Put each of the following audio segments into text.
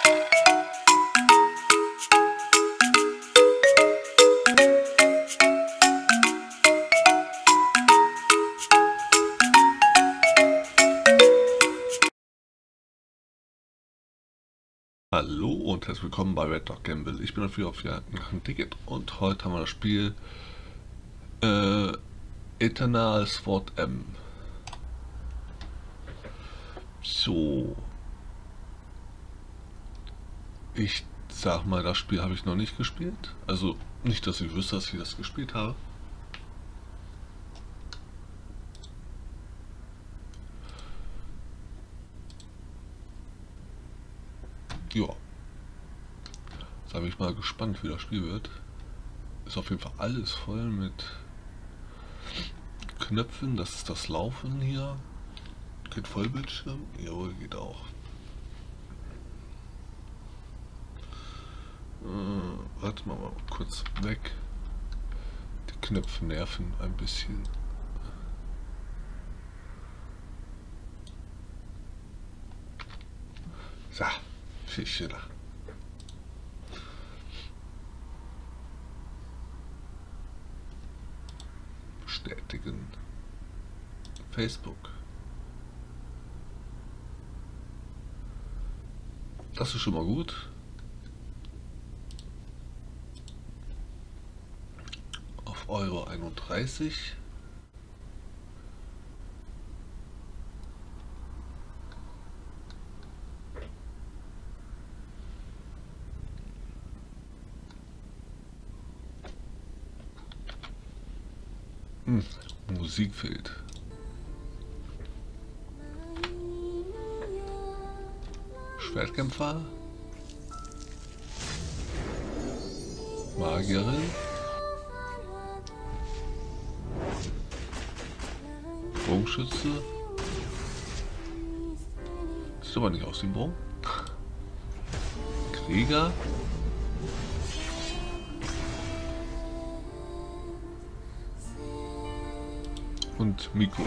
Hallo und herzlich willkommen bei Red Dog Gamble. Ich bin dafür auf Jagd nach einem Ticket und heute haben wir das Spiel Eternal Sword M. So. Ich sag mal, das Spiel habe ich noch nicht gespielt. Also nicht, dass ich wüsste, dass ich das gespielt habe. Ja. Jetzt bin ich mal gespannt, wie das Spiel wird. Ist auf jeden Fall alles voll mit Knöpfen. Das ist das Laufen hier. Geht Vollbildschirm? Jawohl, geht auch. Warte mal kurz weg. Die Knöpfe nerven ein bisschen. So, Fische da. Bestätigen. Facebook. Das ist schon mal gut. Auf Euro 31. Musik fehlt. Schwertkämpfer. Magierin. Bogenschütze. Sieht aber nicht aus wie ein Bogen. Krieger. Und Mikro.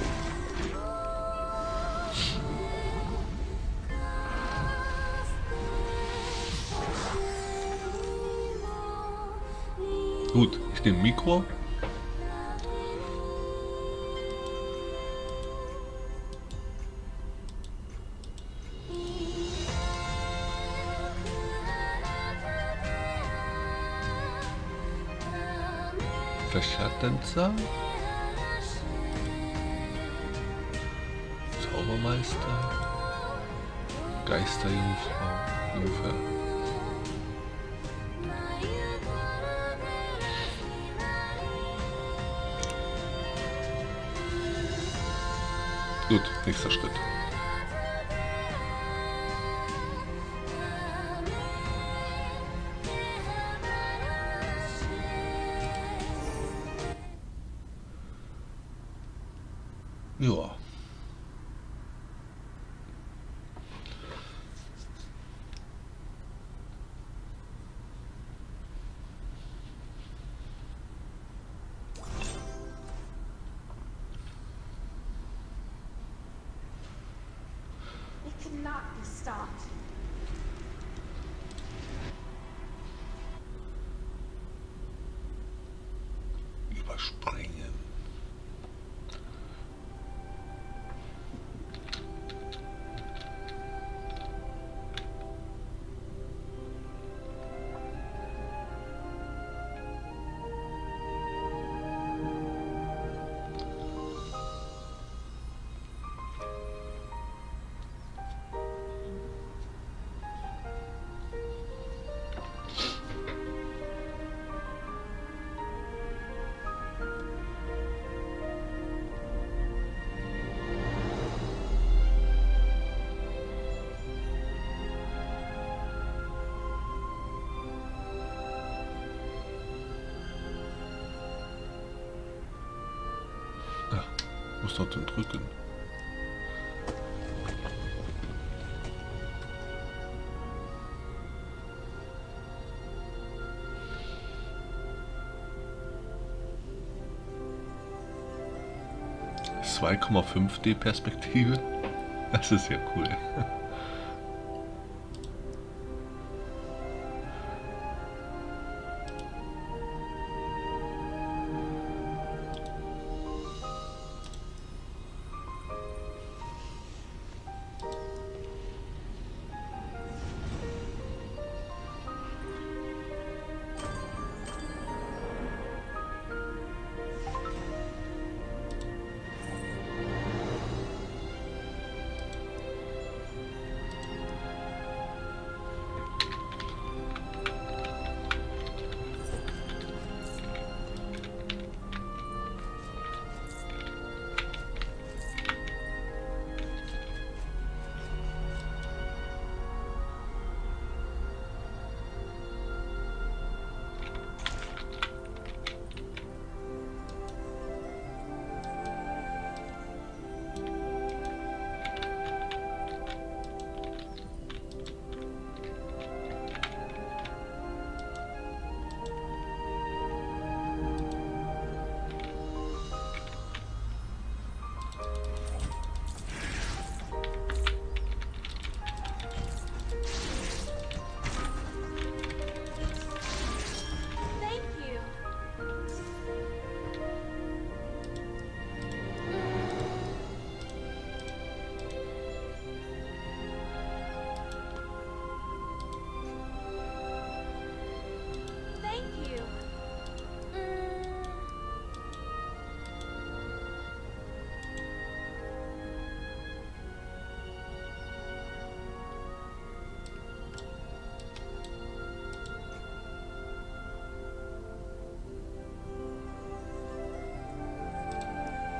Gut, ich nehme Mikro. Fächertänzer. Zaubermeister. Geisterjungfrau. Jungfer. Gut, nächster Schritt. Ja. Cannot be stopped. Überspringen. Muss dort drücken. (2,5D Perspektive). Das ist ja cool.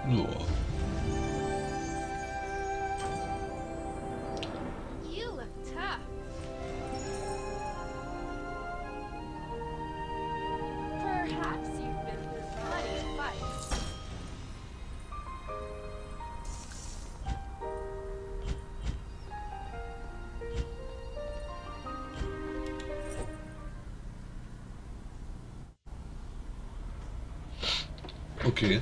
Ja. You look tough. Perhaps you've been through plenty of fights. Okay.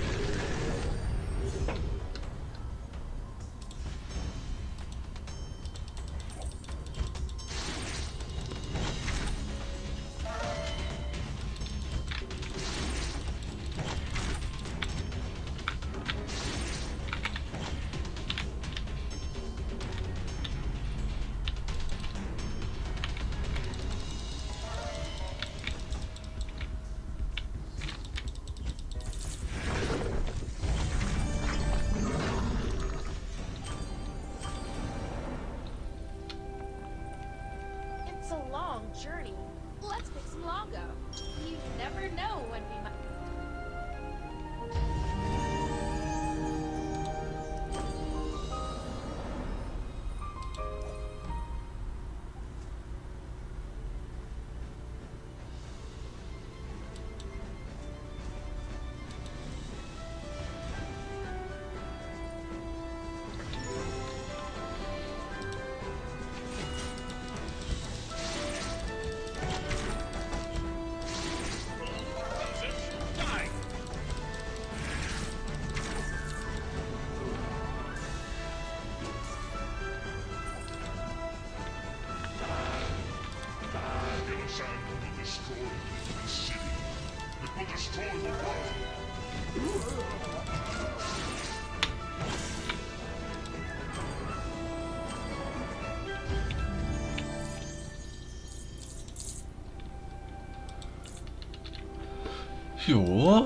It's a long journey. Let's pick some Longo. You never know when we might. Sand will destroy the city. It will destroy the world. Jo.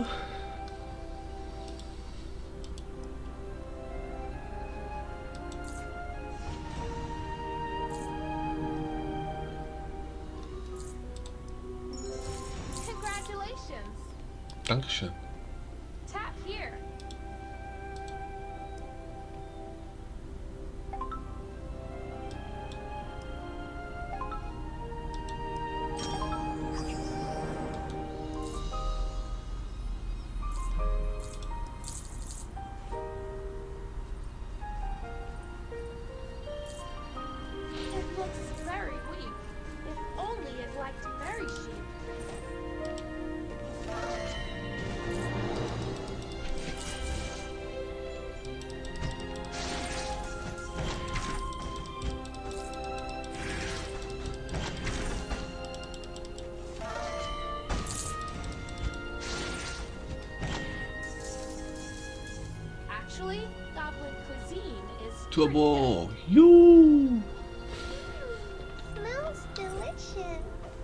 Congratulations. Dankeschön. Tap here. It looks very weak. If only it liked berry sheep. Actually, goblin cuisine is Turbo. You. Smells delicious.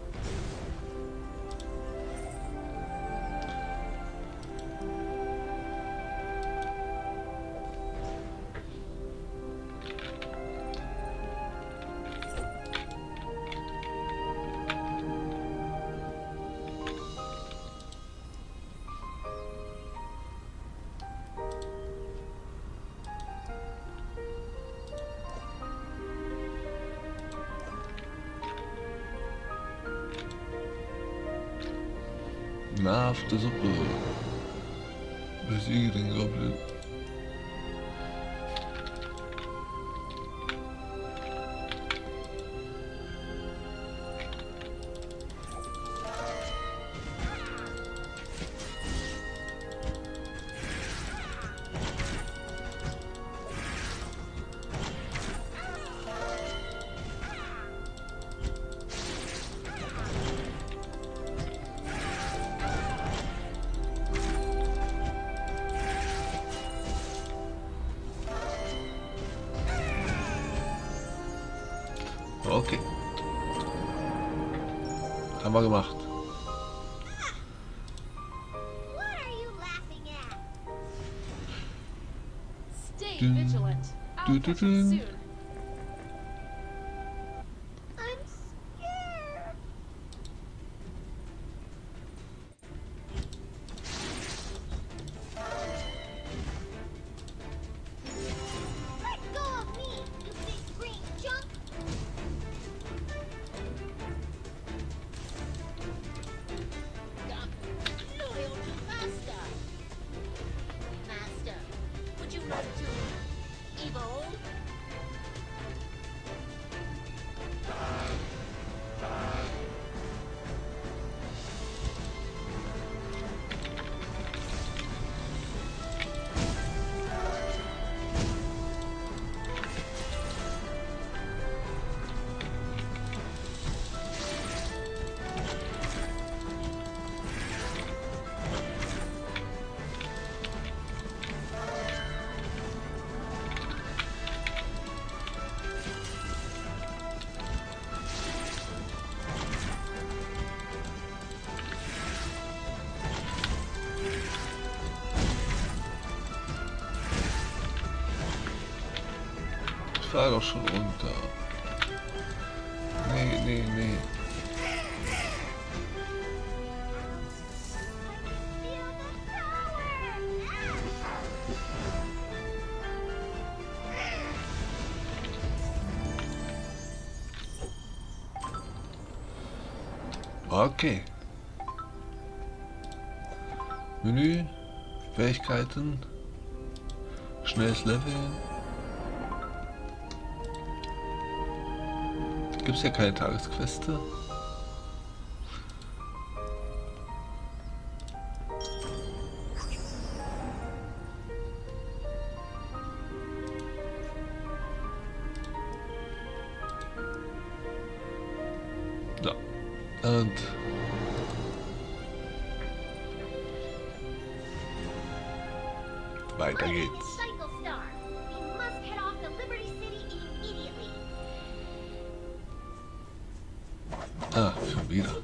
Nahrhafte Suppe. Besiege den Goblin. Okay. Haben wir gemacht. What are you laughing at? Stay Dun, vigilant. I'll dun, catch dun, up dun. soon. I'm scared. fahr doch schon runter. Nee, nee, nee. Feel the power! Okay. Menü, Fähigkeiten, schnelles Leveln. Gibt es ja keine Tagesqueste? Ja. Und weiter geht's. Cycle Star. We must head off to Liberty City immediately. Ah, schon wieder.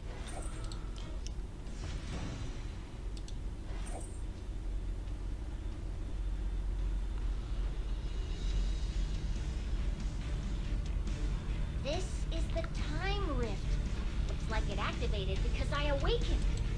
This is the time rift. Looks like it activated because I awakened.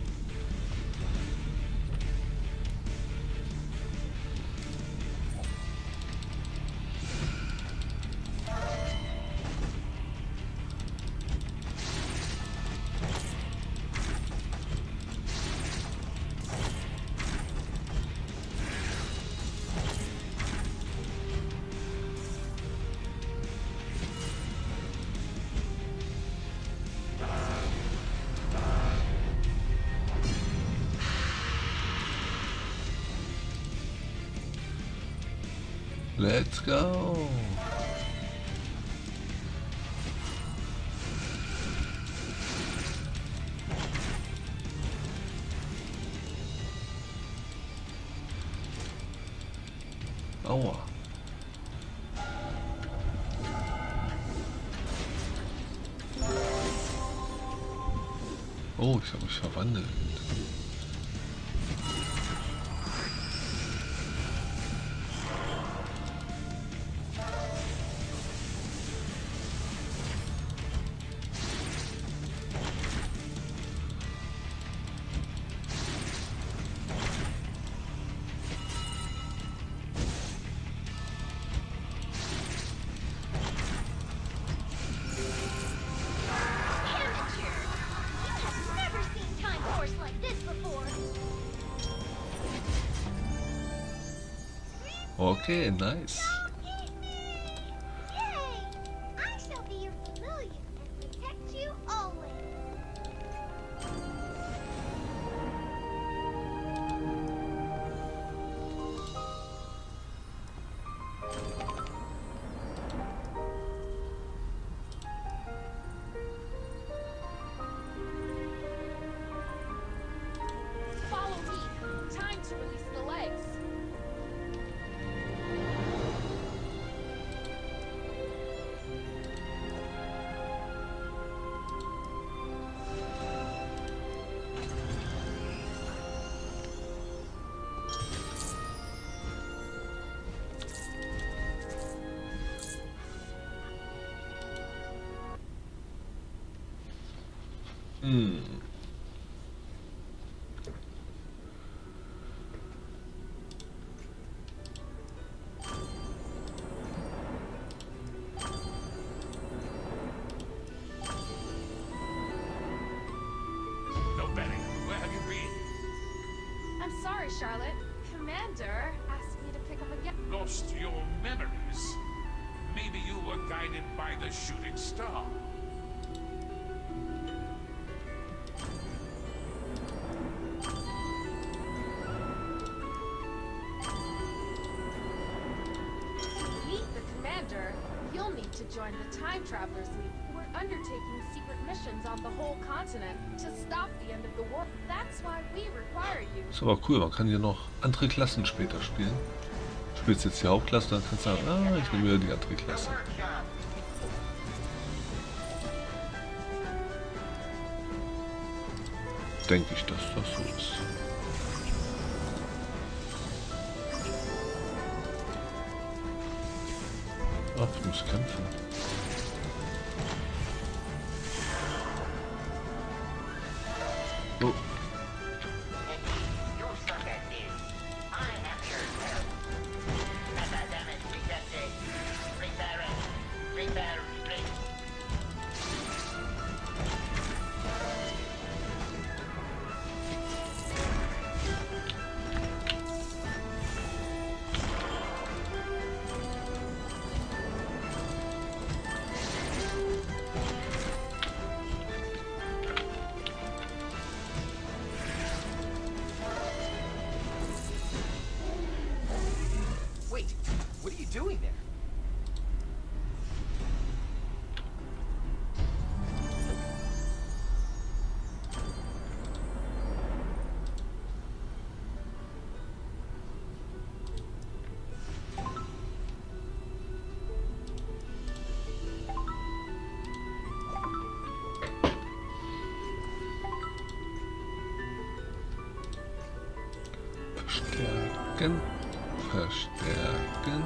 Let's go. Aua. Oh, ich habe mich verwandelt. Okay, nice. Yay! I shall be your familiar and protect you always. Follow me. Time to release the legs. No, Benny, where have you been? I'm sorry, Charlotte. Commander asked me to pick up again. Lost your memories? Maybe you were guided by the shooting star. To meet the commander, you'll need to join the Time Travelers League. We're undertaking secret missions on the whole continent to stop the end of the war. That's why we require you. Ist aber cool, man kann hier noch andere Klassen später spielen. Du spielst jetzt die Hauptklasse, dann kannst du sagen, ah, ich nehme wieder die andere Klasse. Denke ich, dass das so ist. Stopp, ich muss kämpfen. Oh. Wait, what are you doing there? Verstärken. Verstärken.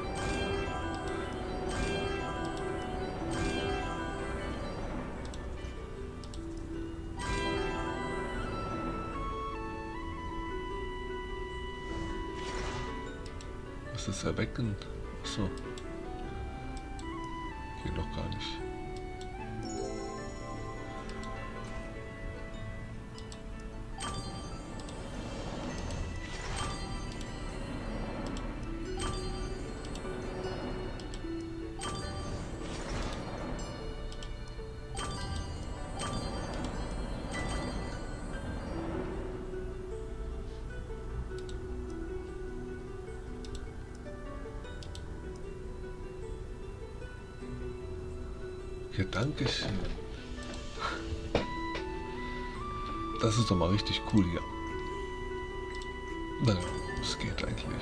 Was ist erwecken? Achso. Geht noch gar nicht. Ja, danke schön. Das ist doch mal richtig cool hier. Naja, es geht eigentlich.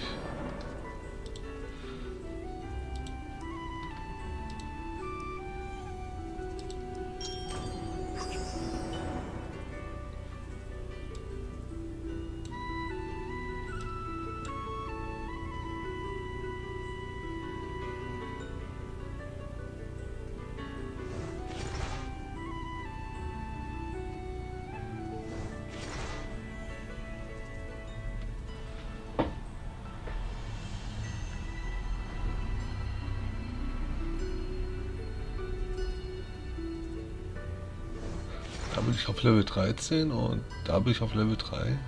Da bin ich auf Level 13 und da bin ich auf Level 3.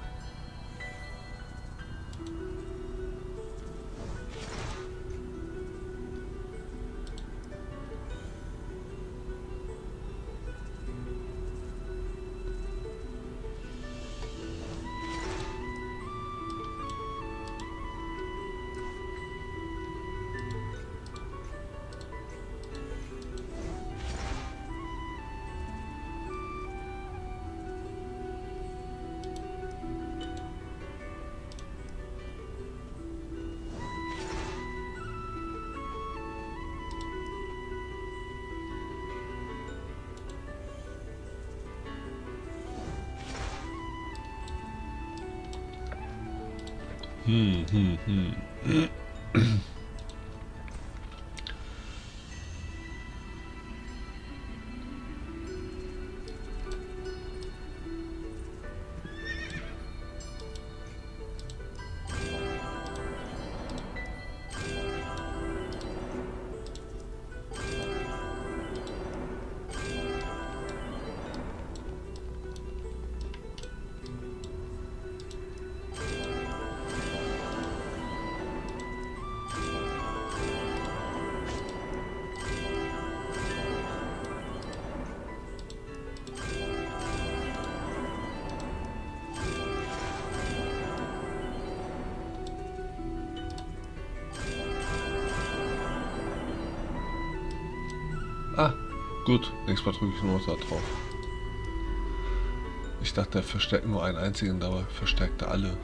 Ah, gut. Nächstes Mal drücke ich nur da drauf. Ich dachte, er verstärkt nur einen einzigen, dabei verstärkt er alle.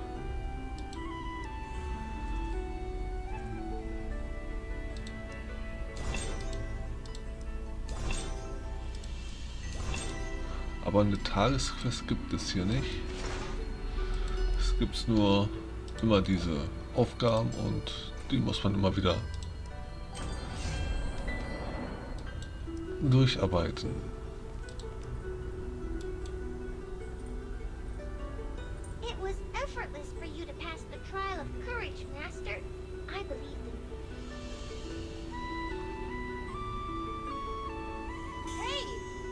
Aber eine Tagesquest gibt es hier nicht. Es gibt nur immer diese Aufgaben und die muss man immer wieder durcharbeiten. It was effortless for you to pass the trial of courage, Master. I believe in you. Hey!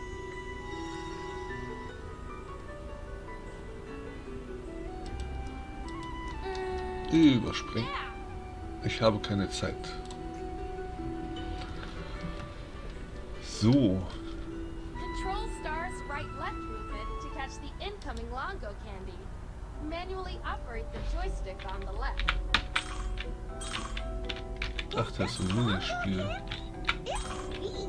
Überspringen. Yeah. Ich habe keine Zeit. So. Control star's right-left movement to catch the incoming Longo candy. Manually operate the joystick on the left. Ach, das ist ein Minispiel. It's sweet.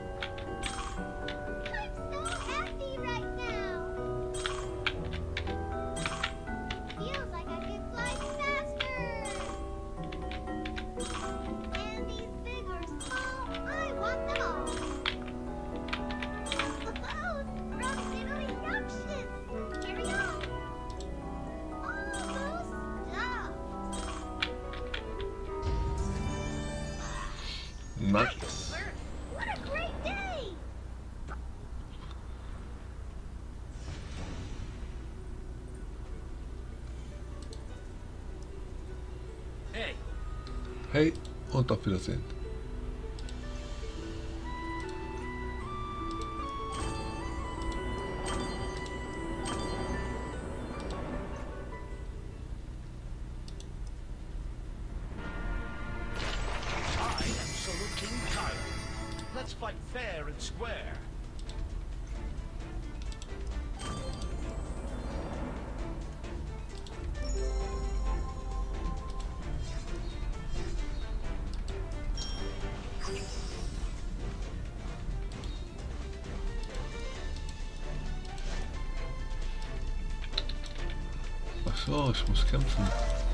I'm so happy right now. Feels like I could fly faster. And these big or small, I want them all. From Carry on. Almost stuffed. Nice. What a great day! Hey, Hey und auf Wiedersehen. I am Solar King Kylo. Let's fight fair and square. Ach so, ich muss kämpfen.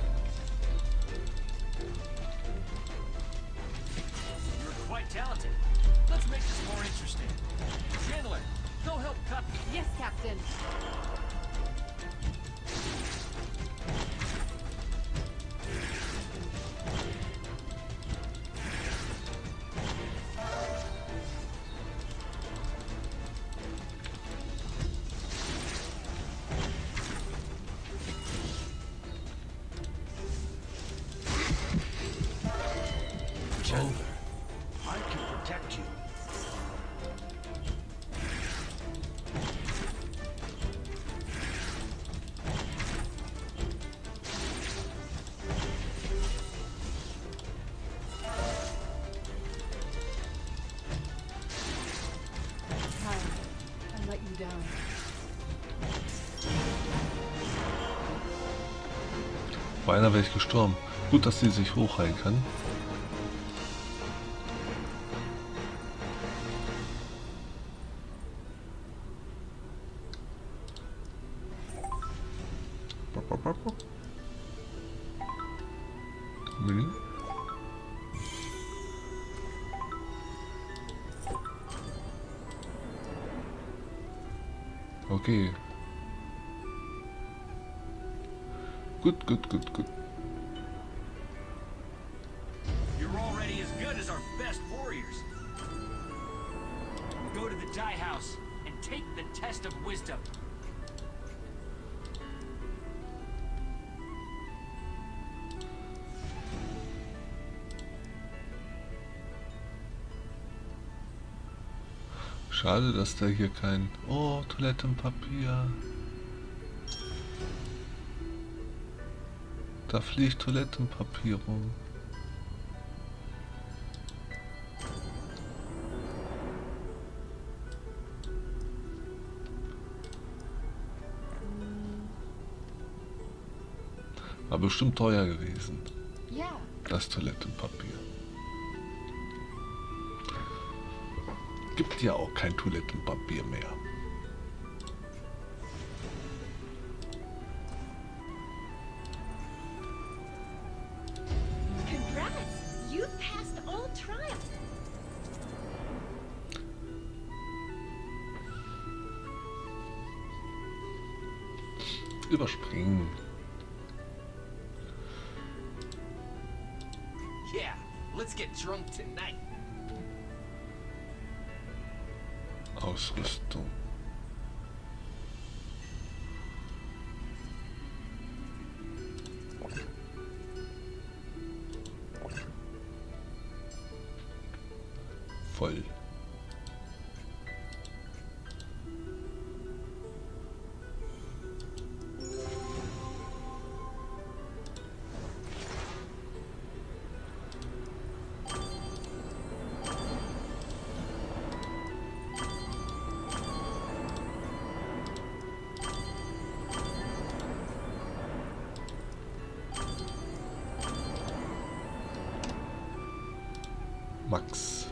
you're quite talented. Let's make this more interesting. Chandler, go help cut. Yes, Captain. Chandler, I can protect you. Kyle, I let you down. Beinahe wäre ich gestorben. Gut, dass sie sich hochheilen kann. Menü. Okay. Gut, gut, gut, gut. You're already as good as our best warriors. Go to the die house and take the test of wisdom. Schade, dass da hier kein... Oh, Toilettenpapier. Da fliegt Toilettenpapier rum. War bestimmt teuer gewesen, Yeah. das Toilettenpapier. Gibt ja auch kein Toilettenpapier mehr. Congrats! You passed all trials. Überspringen. Yeah, let's get drunk tonight. Ausrüstung. Voll. Max.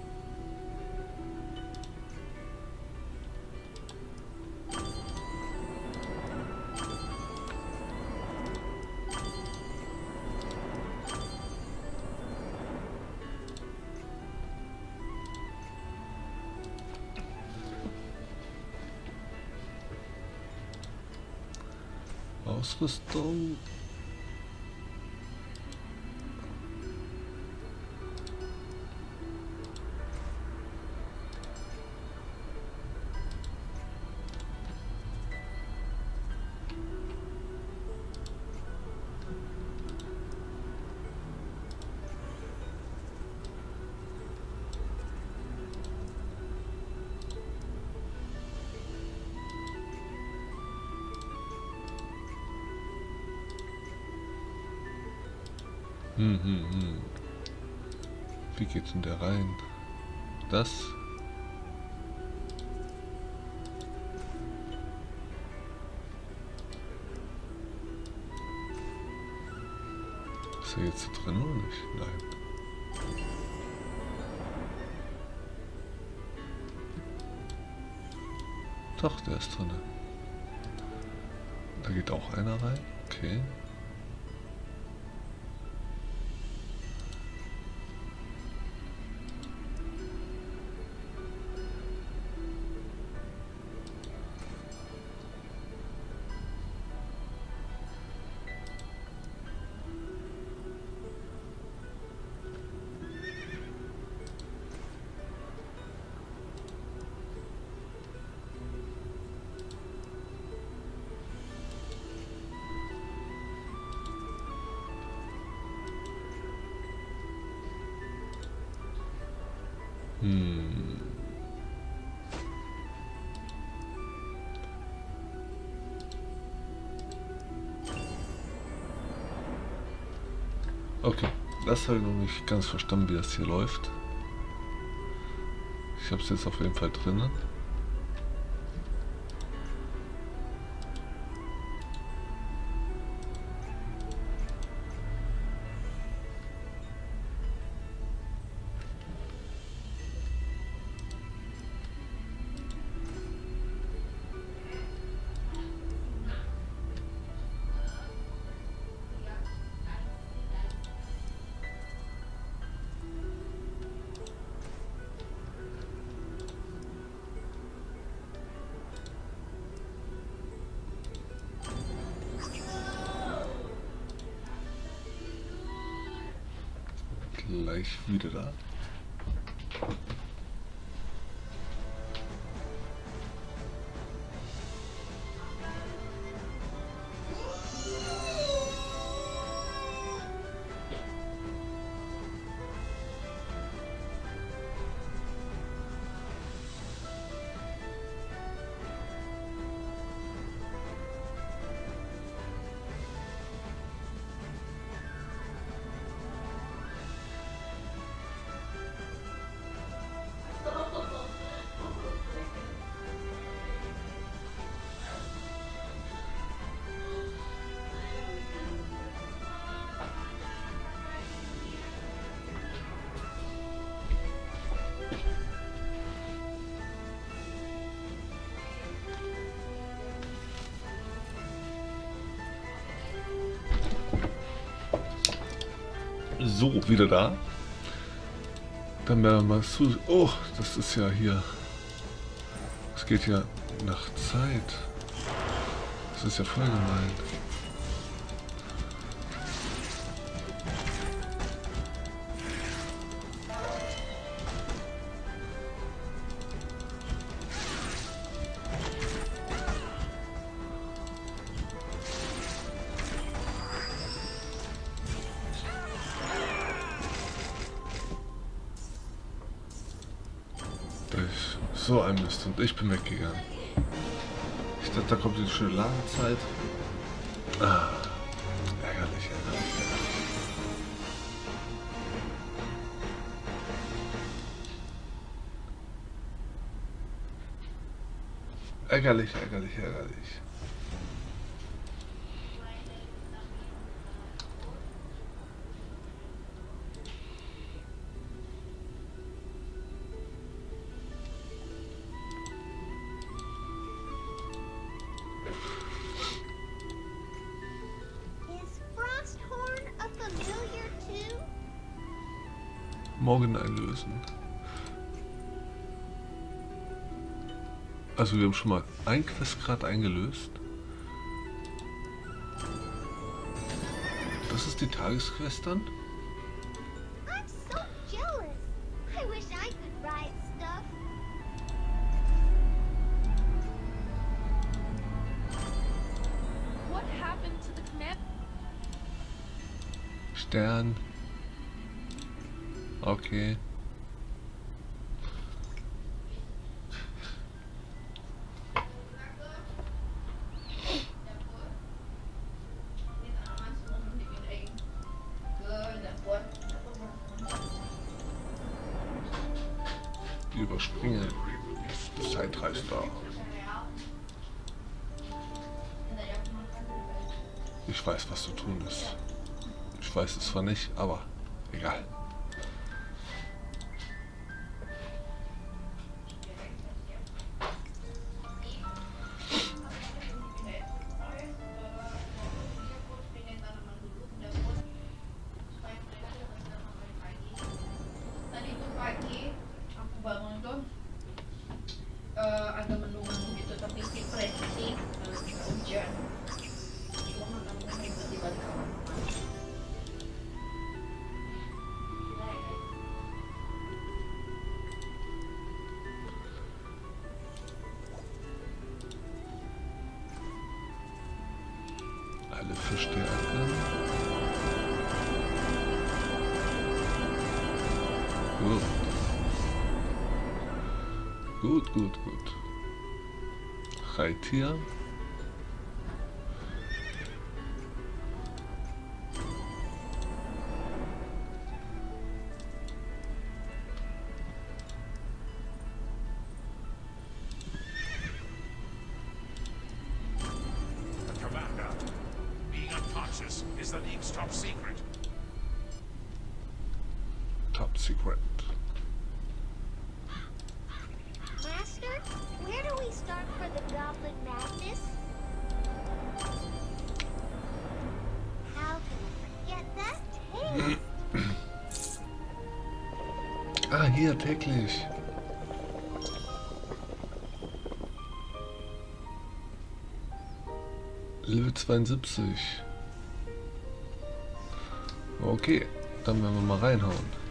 Ausrüstung. Wie geht's denn der rein? Das? Ist er jetzt drin oder nicht? Nein. Doch, der ist drin. Da geht auch einer rein. Okay. Okay, das habe ich noch nicht ganz verstanden, wie das hier läuft. Ich habe es jetzt auf jeden Fall drin. Gleich wieder da. So, wieder da. Dann werden wir mal zu... Oh, das ist ja hier... Es geht ja nach Zeit. Das ist ja voll gemein. So ein Mist. Und ich bin weggegangen. Ich dachte, da kommt die schöne Ladezeit. Ah, ärgerlich, ärgerlich, ärgerlich. Ärgerlich, ärgerlich, ärgerlich. Morgen einlösen. Also wir haben schon mal ein Quest gerade eingelöst. Das ist die Tagesquest dann. I'm so jealous. I wish I could ride stuff. What happened to the command? Stern. Okay. Überspringen. Zeitreister. Ich weiß, was zu tun ist. Ich weiß es zwar nicht, aber egal. Agak mendung gitu tapi si prediksi hujan cuma namun tiba-tiba di kamar Alle verstärken. Gut. Gut, gut, gut. Reittier. Commander, being unconscious is the League's top secret. Top secret. Master, where do we start for the Goblin Madness? How can I forget that taste? Ah, hier täglich. Level 72. Okay, dann werden wir mal reinhauen.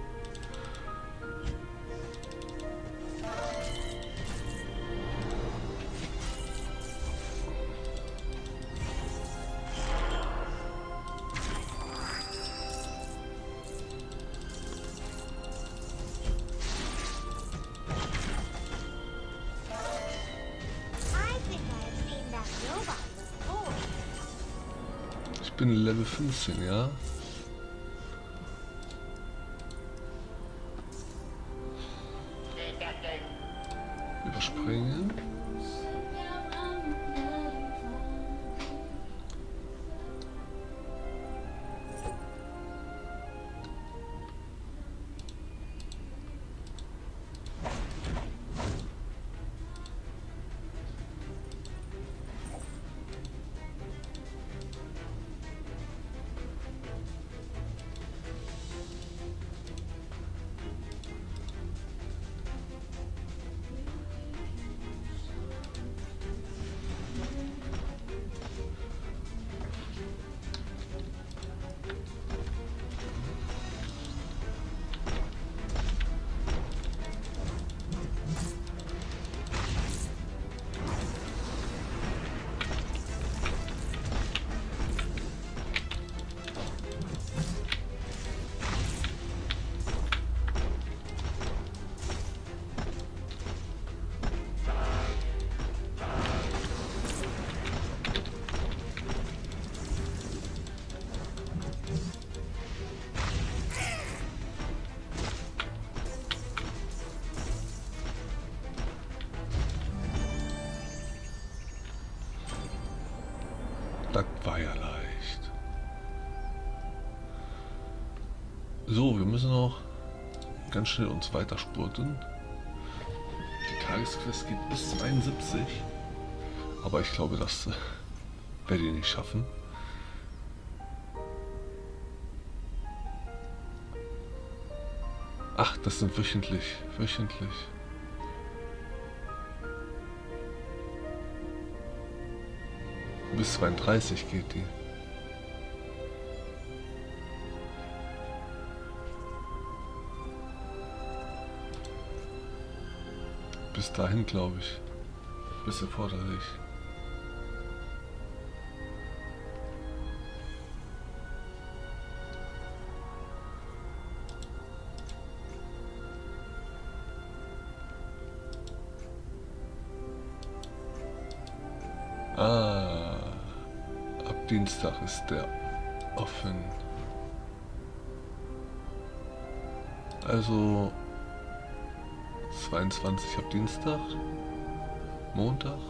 I think I've seen that robot before. Ich bin Level 15, ja? Überspringen. Das war ja leicht. So, wir müssen noch ganz schnell uns weiterspurten. Die Tagesquest geht bis 72. Aber ich glaube, das werde ich nicht schaffen. Ach, das sind wöchentlich. Bis 32 geht die. Bis dahin, glaube ich. Bis erforderlich. Ah, ab Dienstag ist der offen. Also 22 ab Dienstag, Montag.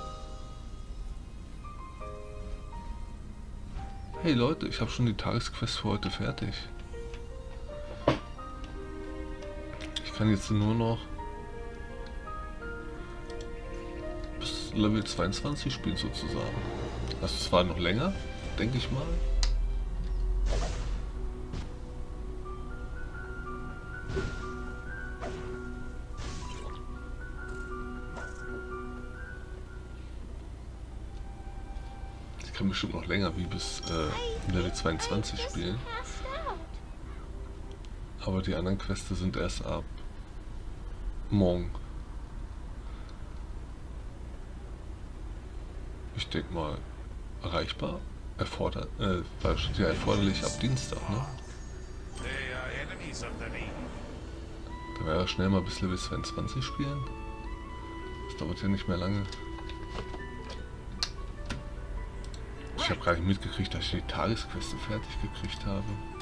Hey Leute, ich habe schon die Tagesquest für heute fertig. Ich kann jetzt nur noch bis Level 22 spielen sozusagen. Das ist zwar noch länger, denke ich mal. Ich kann bestimmt noch länger wie bis Level 22 spielen. Aber die anderen Quests sind erst ab morgen. Ich denke mal, erreichbar, weil steht ja erforderlich ab Dienstag, ne? They are enemies of the League. Da wäre ja schnell mal bis Level 22 spielen. Das dauert ja nicht mehr lange. Ich habe gar nicht mitgekriegt, dass ich die Tagesqueste fertig gekriegt habe.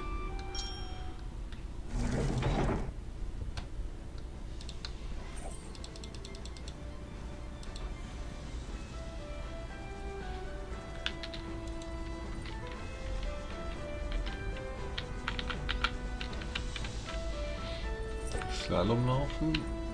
Slalom laufen.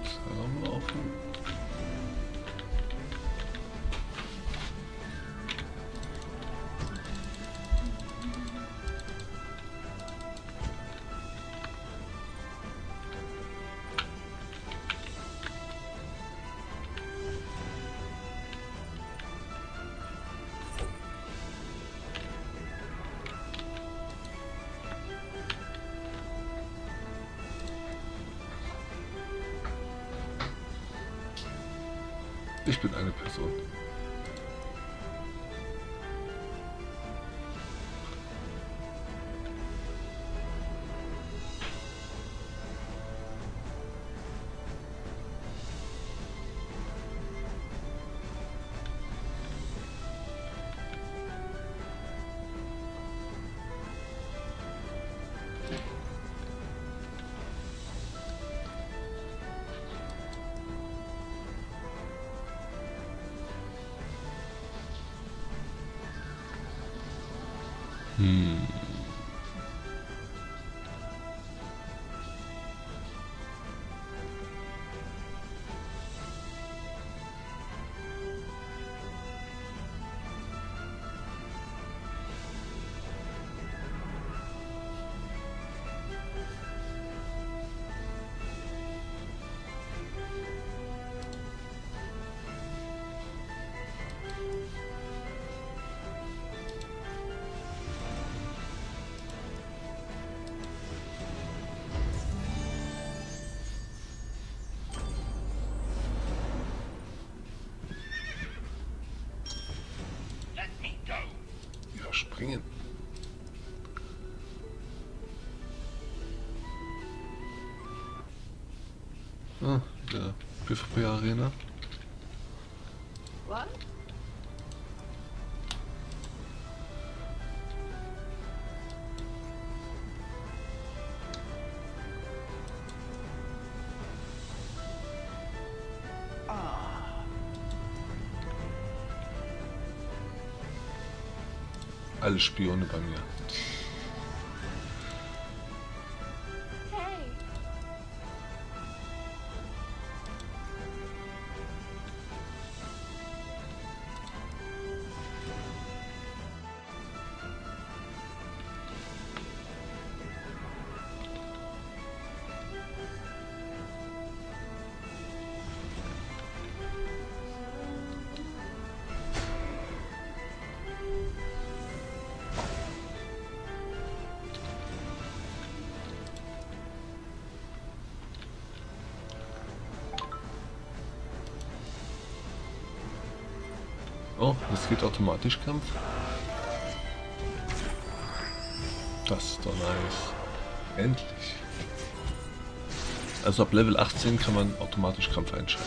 Ich bin eine Person. Springen. Ah, der PvP-Arena. What? alle Spione bei mir. Hey, Oh, das geht automatisch Kampf. Das ist doch nice. Endlich. Also ab Level 18 kann man automatisch Kampf einschalten.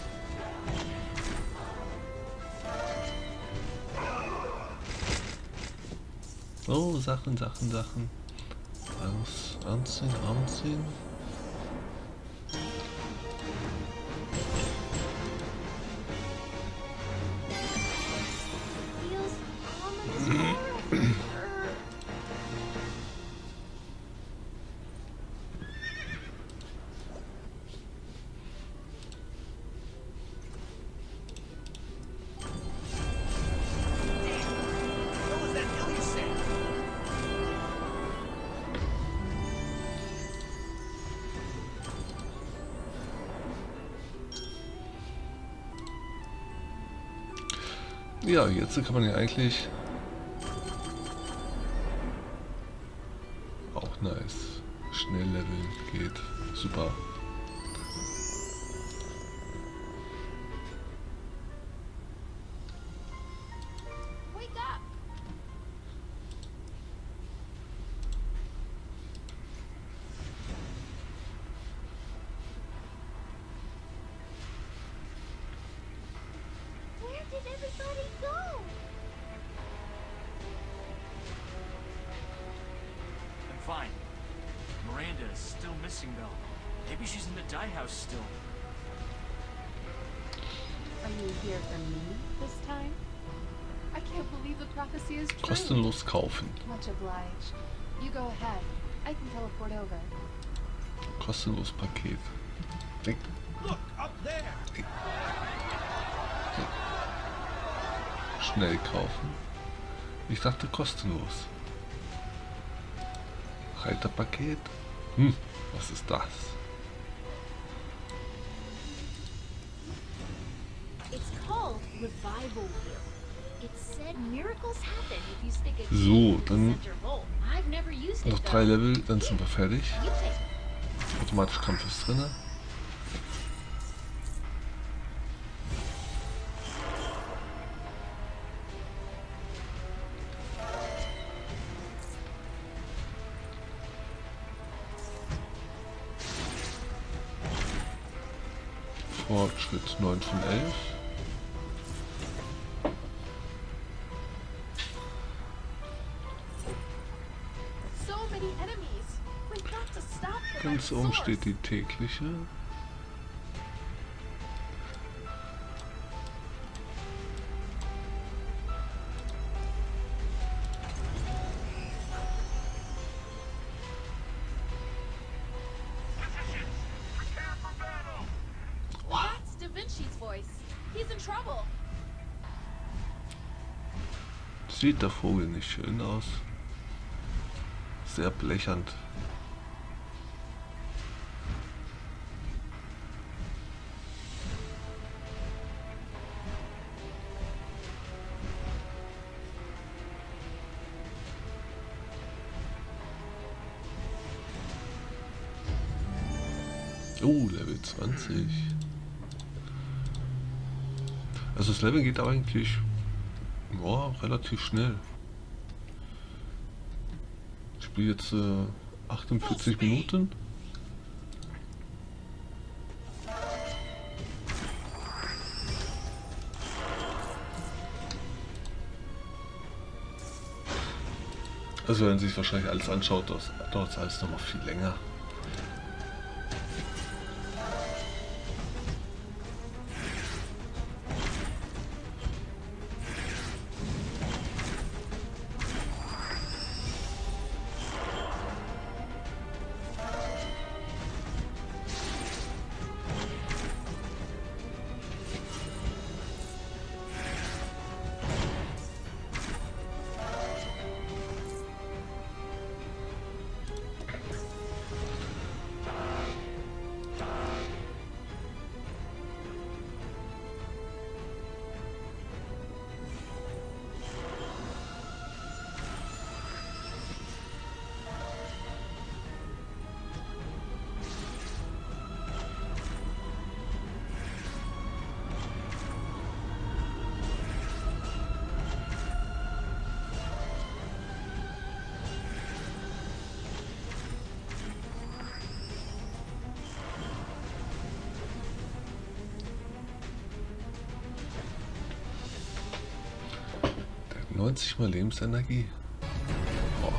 Oh, Sachen. Alles anziehen. Feels ominous. What was that ill you said? Ja, jetzt kann man ja eigentlich auch nice. Schnell leveln geht. Super. wake up! Where did everybody go? I'm fine. Miranda is still missing though. Maybe she's in the dye house still. Are you here for me this time? I can't believe the prophecy is true. Kostenlos kaufen. Much obliged. You go ahead. I can teleport over. Kostenlos Paket. Weg. Look, up there! Schnell kaufen. Ich dachte kostenlos. Reiterpaket. Was ist das? It's called Revival Wheel. It said miracles happen if you stick a So, key in the dann center hole. I've never used noch it 3 though. Level, dann sind wir fertig. You take it. Automatisch Kampf ist drin. Fortschritt 9 von 11. So many enemies. We've got to stop them. Ganz oben steht die tägliche. That's Da Vinci's voice. He's in trouble. Sieht der Vogel nicht schön aus? Sehr blechern. Oh, Level 20. Also das Level geht eigentlich relativ schnell. Ich spiele jetzt 48 Minuten. Also wenn man sich wahrscheinlich alles anschaut, dauert es alles noch mal viel länger. 90 mal Lebensenergie. Boah.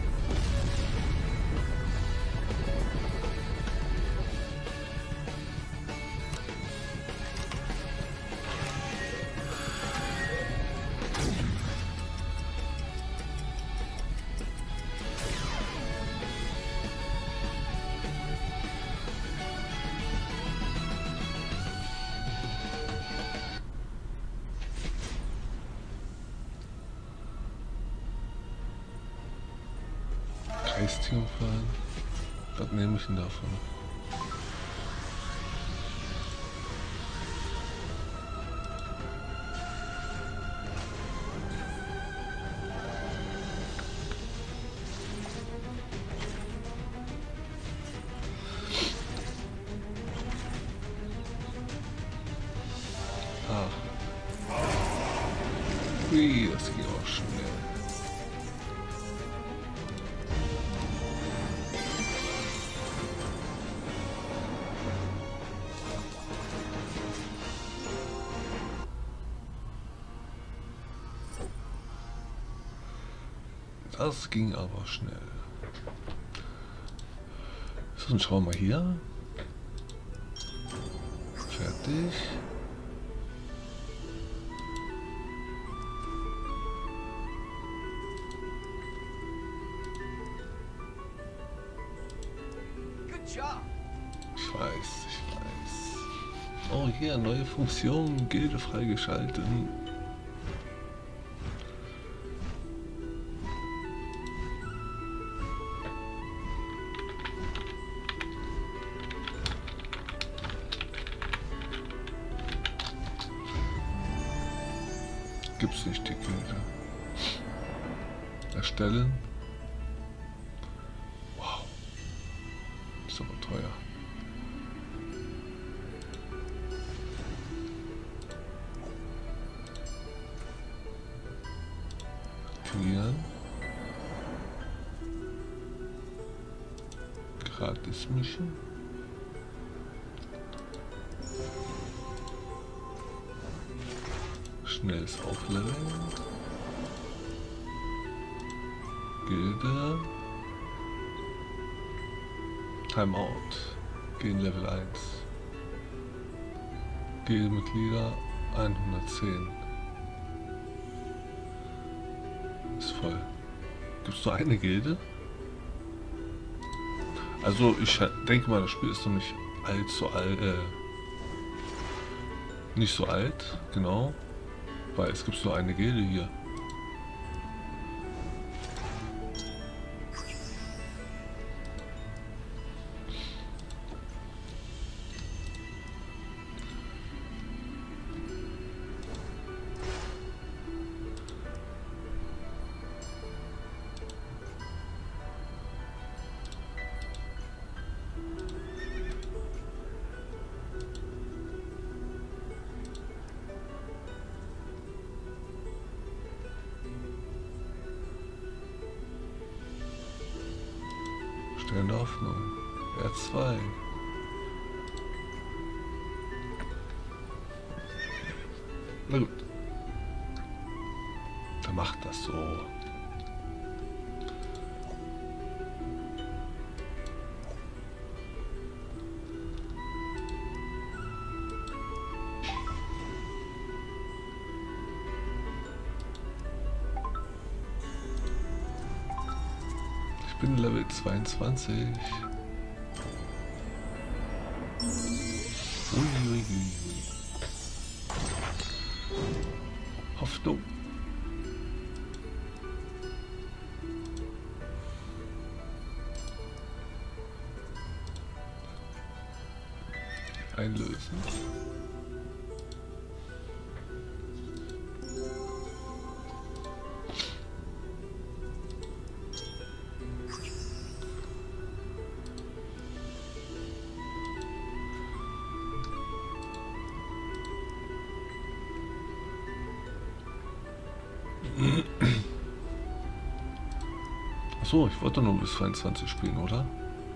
Eistierfallen. Was nehme ich denn davon? Ah. Ui, das geht auch schnell. Das ging aber schnell. So, dann schauen wir mal hier. Fertig. Good job. Ich weiß, ich weiß. Oh, hier, neue Funktion, Gilde freigeschalten. Gibt's nicht die Gilde. Erstellen. Wow. Ist aber teuer. Aktivieren. Gratis Mission. Schnelles Aufleveln. Gilde. Timeout. Gehen Level 1. Gildenmitglieder 110. Ist voll. Gibt es nur eine Gilde? Also ich denke mal, das Spiel ist noch nicht allzu alt. Nicht so alt, genau. Weil es gibt nur eine Gilde hier. Sternde Hoffnung. R2. Na gut. Dann macht das so. Ich bin Level 22. Uiuiui. Hoffnung. Einlösen. Achso, ich wollte nur bis 22 spielen, oder?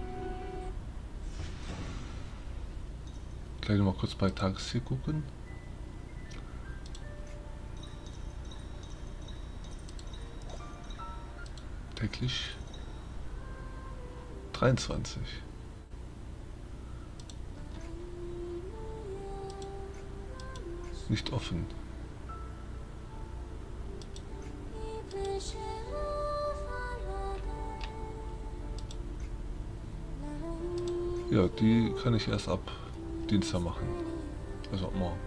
Gleich noch mal kurz bei Tagesziel gucken. Täglich 23. Nicht offen. Ja, die kann ich erst ab Dienstag machen. Also ab morgen.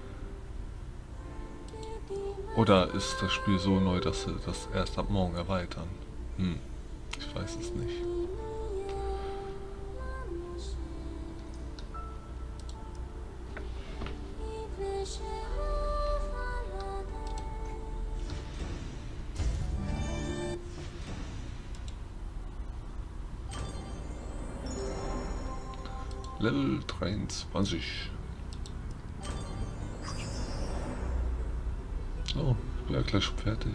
Oder ist das Spiel so neu, dass sie das erst ab morgen erweitern? Ich weiß es nicht. Level 23. Oh, ich bin ja gleich schon fertig.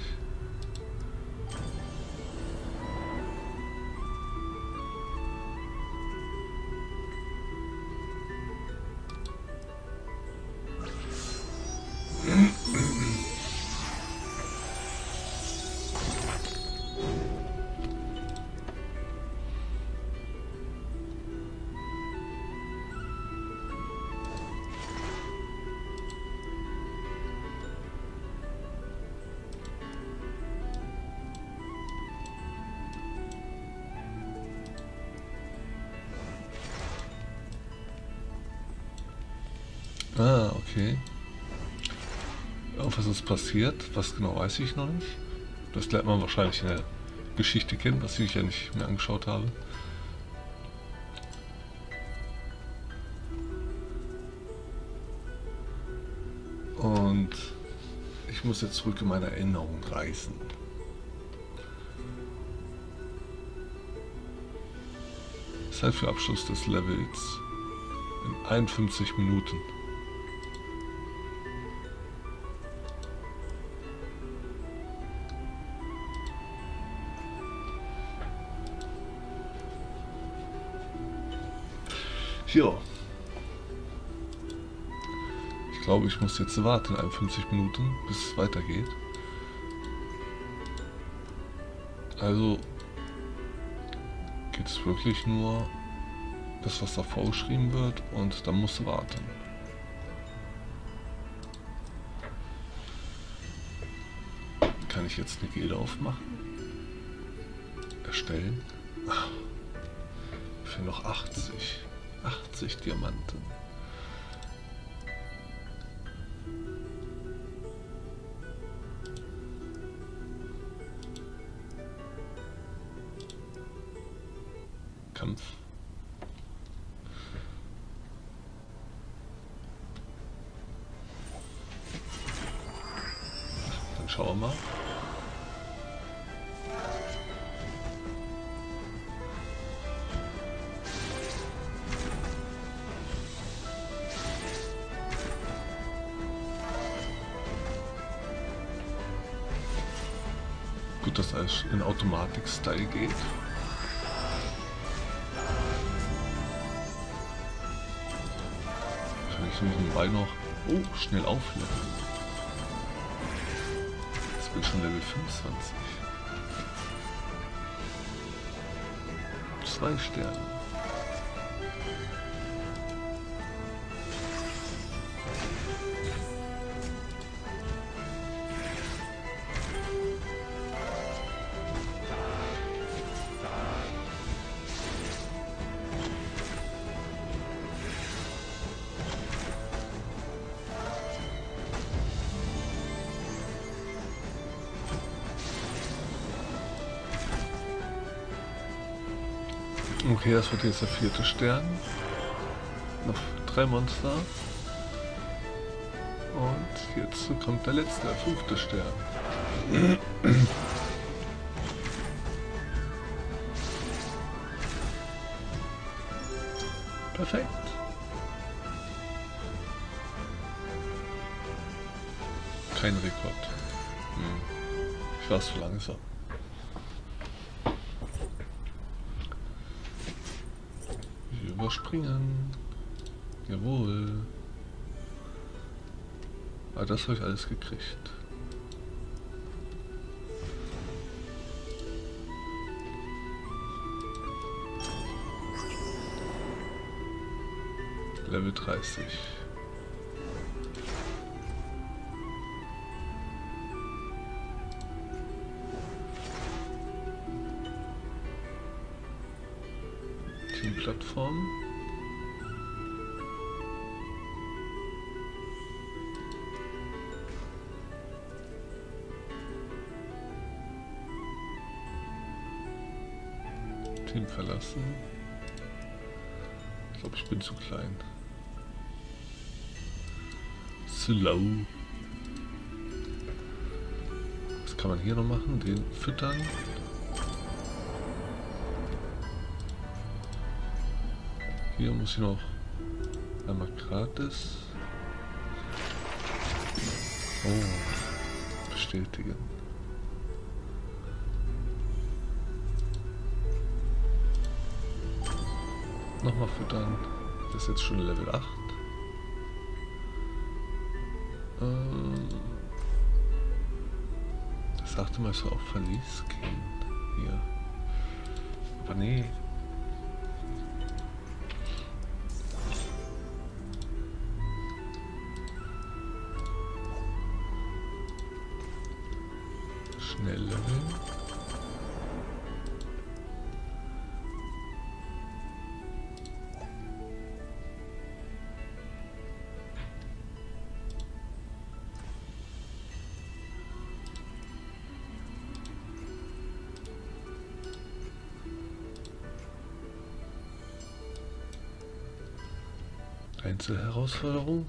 Ah, okay. Was ist passiert? Was genau weiß ich noch nicht. Das lernt man wahrscheinlich in der Geschichte kennen, was ich ja nicht mehr angeschaut habe. Und ich muss jetzt zurück in meine Erinnerung reisen. Zeit für Abschluss des Levels in 51 Minuten. Ja. Ich glaube, ich muss jetzt warten, 51 Minuten, bis es weitergeht. Also geht es wirklich nur das, was da vorgeschrieben wird, und dann musst du warten. Kann ich jetzt eine Gilde aufmachen? Erstellen? Ach, für noch 80 Diamanten. Kampf. Dann schauen wir mal. Gut, dass alles in Automatik-Style geht. Kann ich nebenbei noch schnell aufleveln. Jetzt bin ich schon Level 25. 2 Sterne. Okay, das wird jetzt der 4. Stern. Noch 3 Monster. Und jetzt kommt der letzte, der 5. Stern. Perfekt. Kein Rekord. Ich war zu langsam. Überspringen. Jawohl. Aber das habe ich alles gekriegt. Level 30. Teamplattform. Team verlassen. Ich glaube, ich bin zu klein. Slow. Was kann man hier noch machen? Den füttern. Hier muss ich noch einmal gratis. Oh, bestätigen. Nochmal füttern. Das ist jetzt schon Level 8. Das sagte mal so auf Verlies gehen. Hier. Aber nee. Schnell leveln. Einzelherausforderung.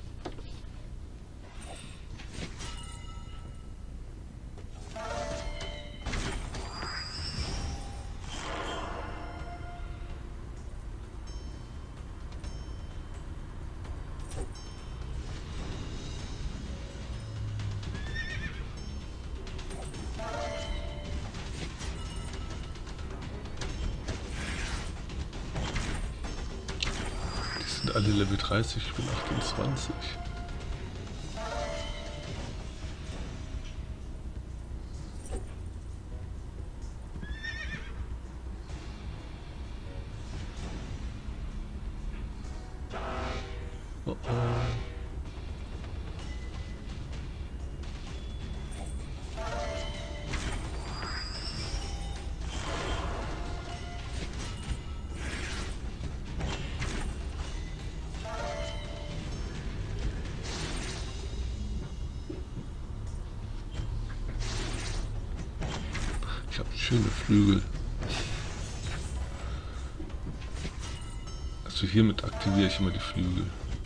Alle Level 30, ich bin 28. Oh oh. Ich habe schöne Flügel. Also hiermit aktiviere ich immer die Flügel.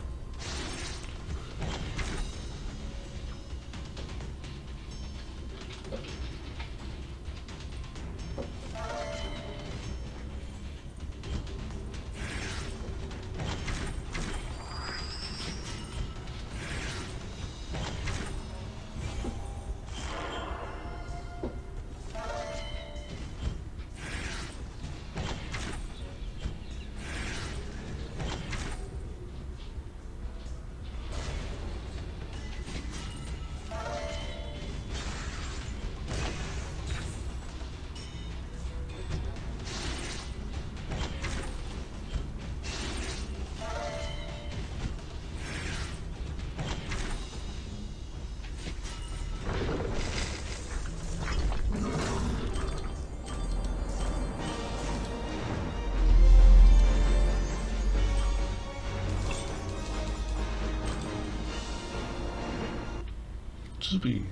Supi.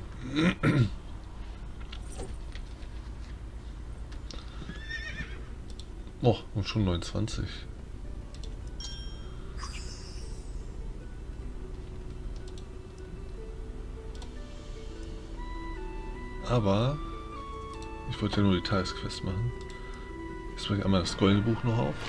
Oh, und schon 29. Aber ich wollte ja nur die Tagesquest machen. Jetzt mache ich einmal das goldene Buch noch auf.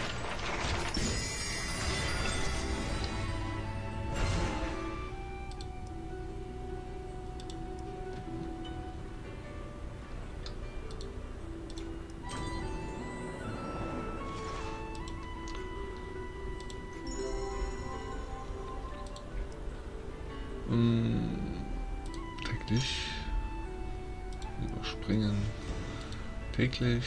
Täglich überspringen, täglich.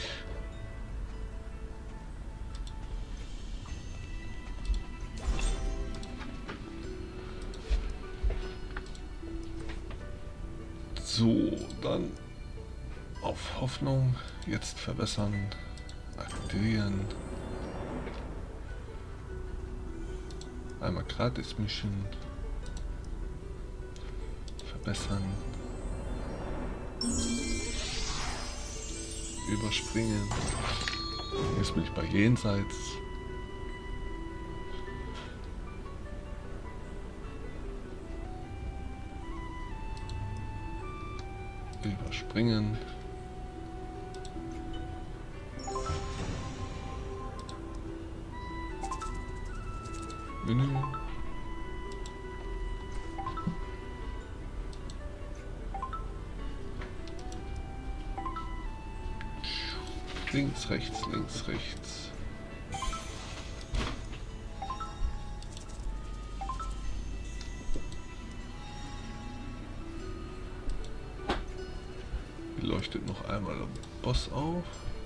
So, dann auf Hoffnung, jetzt verbessern, aktivieren. Einmal gratis Mission. Verbessern. Überspringen. Jetzt bin ich bei Jenseits. Überspringen. Menü. Links, rechts, links, rechts. Hier leuchtet noch einmal der Boss auf.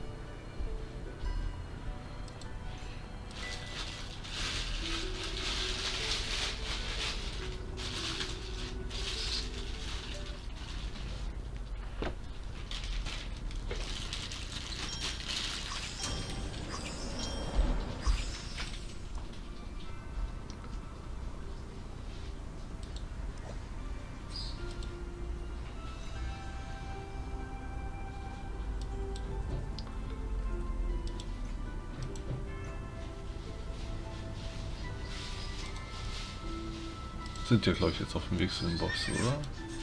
Sind ja, glaube ich, jetzt auf dem Weg zu dem Boss, oder?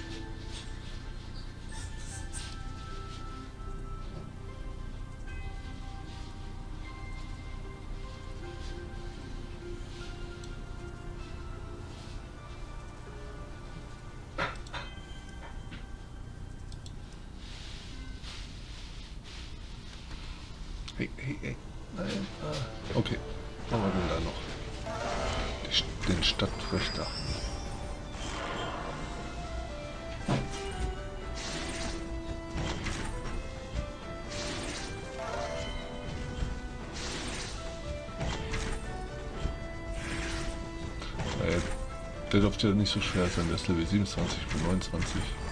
Hey, hey, hey. Nein. Ah. Okay. Was haben wir denn da noch? Den Stadtwächter. Der dürfte ja nicht so schwer sein, der ist Level 27 bis 29.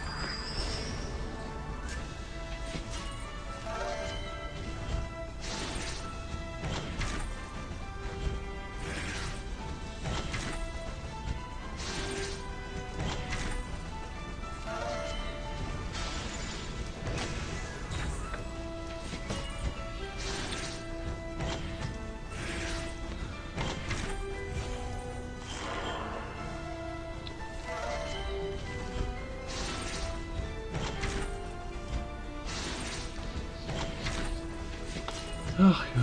Ach ja.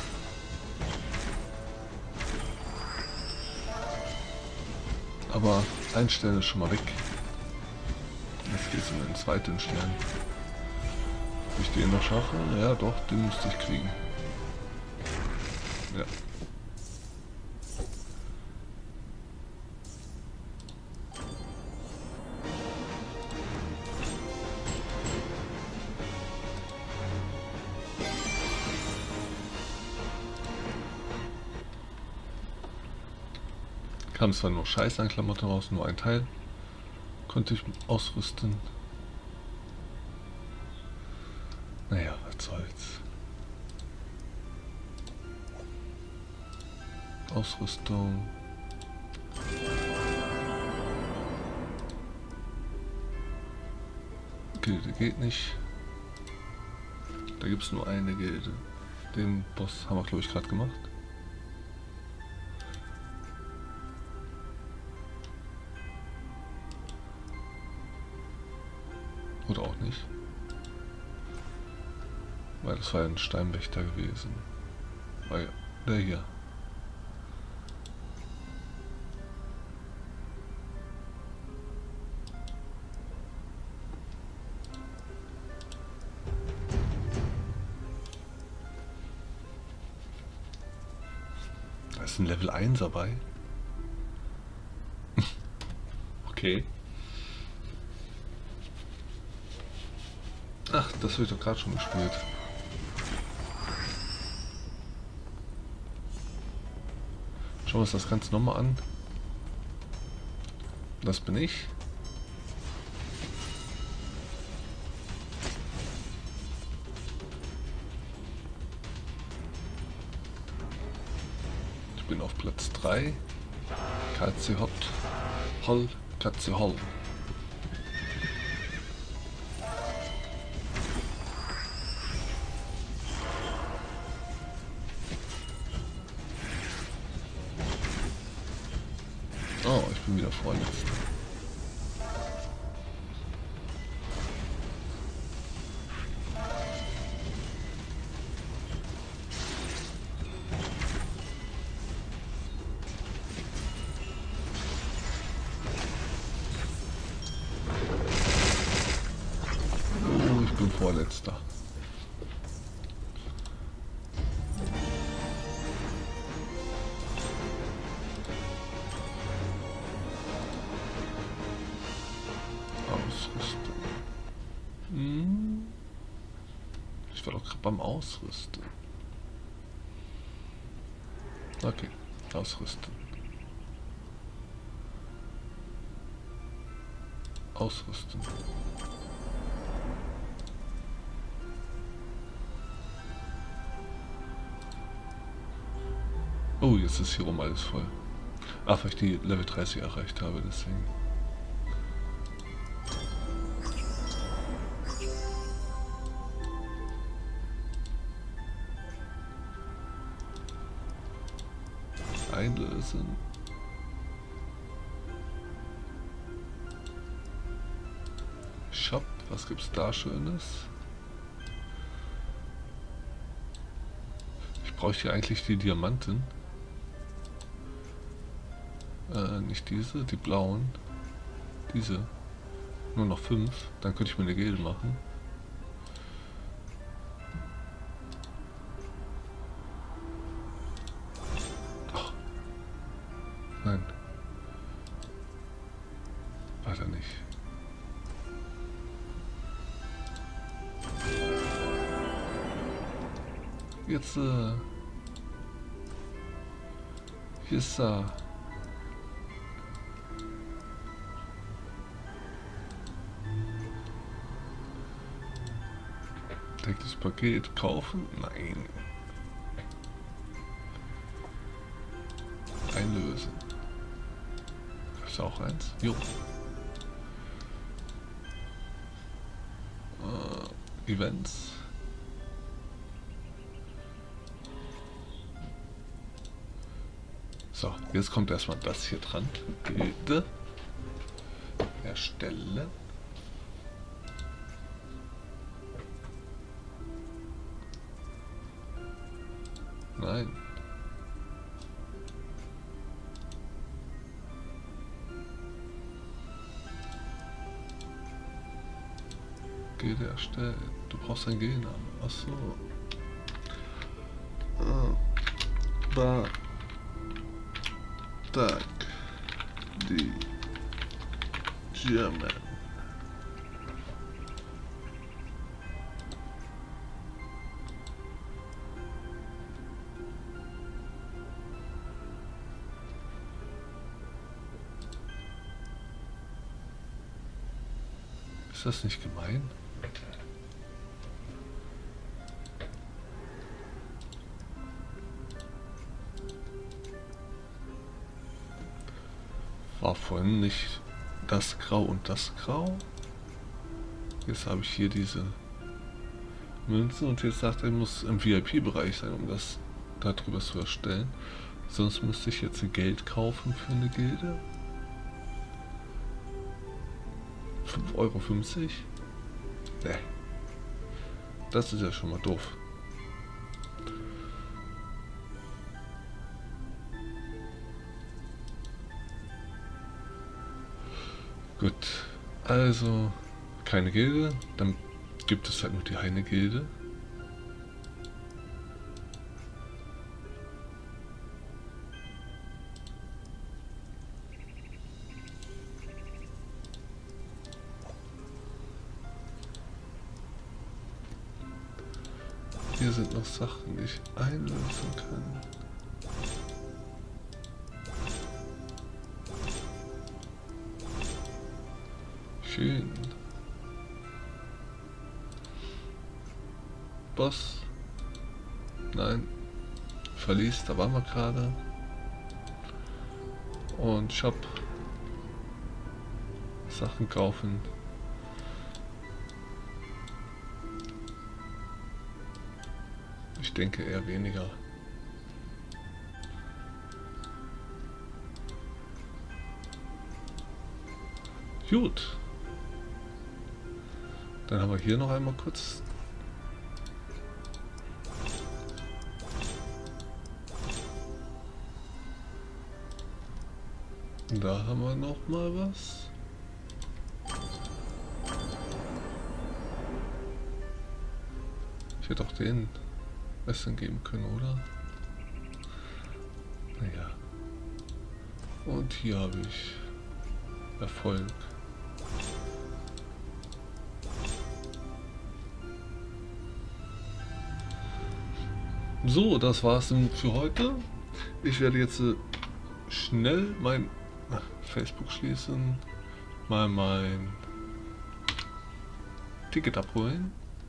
Aber ein Stern ist schon mal weg. Jetzt geht es in den zweiten Stern. Ob ich den noch schaffe? Ja doch, den müsste ich kriegen. Ja. Kam zwar nur Scheiß an Klamotten raus, nur ein Teil konnte ich ausrüsten. Naja, was soll's. Ausrüstung. Gilde geht nicht. Da gibt es nur eine Gilde. Den Boss haben wir, glaube ich, gerade gemacht. Oder auch nicht. Weil das war ja ein Steinwächter gewesen. Weil der hier. Da ist ein Level 1 dabei. Okay. Ach, das habe ich doch gerade schon gespielt. Schauen wir uns das Ganze nochmal an. Das bin ich. Ich bin auf Platz 3. KC Holl, KC Holl. Oh, ich bin wieder vorletzter. Oh, ich bin vorletzter. Ausrüsten. Ich war doch gerade beim Ausrüsten. Okay, ausrüsten. Ausrüsten. Oh, jetzt ist hier rum alles voll. Ach, weil ich die Level 30 erreicht habe, deswegen. Einlösen. Shop, was gibt's da Schönes? Ich bräuchte eigentlich die Diamanten. Nicht diese, die blauen. Diese. Nur noch 5. Dann könnte ich mir eine Gilde machen. Oh. Nein. Weiter nicht. Jetzt, hier ist er. Tägliches Paket kaufen? Nein. Einlösen. Ist auch eins? Jo. Events. So, jetzt kommt erstmal das hier dran. Gilde. Erstellen. Nein. Gilde erstellen. Du brauchst einen Gildennamen. Achso. Tag. Die German. Ist das nicht gemein? War vorhin nicht das Grau und das Grau? Jetzt habe ich hier diese Münzen und jetzt sagt er, muss im VIP-Bereich sein, um das darüber zu erstellen. Sonst müsste ich jetzt Geld kaufen für eine Gilde. 5,50 €? Ne. Das ist ja schon mal doof. Gut, also keine Gilde, dann gibt es halt nur die eine Gilde. Hier sind noch Sachen, die ich einlösen kann. Schön. Boss. Nein. Verlies, da waren wir gerade. Und ich habe Sachen kaufen. Ich denke eher weniger. Gut. Dann haben wir hier noch einmal kurz. Da haben wir noch mal was. Ich hätte auch den Essen geben können, oder? Naja. Und hier habe ich Erfolg. So, das war's für heute. Ich werde jetzt schnell mein Facebook schließen, mal mein Ticket abholen.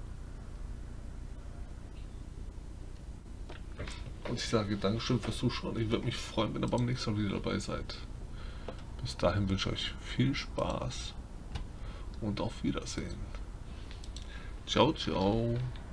Und ich sage Dankeschön fürs Zuschauen. Ich würde mich freuen, wenn ihr beim nächsten Mal wieder dabei seid. Bis dahin wünsche ich euch viel Spaß und auf Wiedersehen. Ciao, ciao.